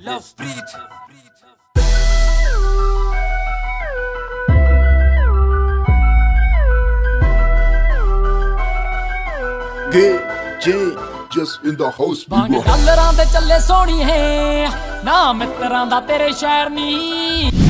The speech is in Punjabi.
Lovepreet just in the house ਡਾਲਰਾਂ ਦੇ ਚੱਲੇ ਸੋਹਣੀ ਹੈ ਨਾ ਮਿੱਤਰਾਂ ਦਾ ਤੇਰੇ ਸ਼ਹਿਰ ਨੀ।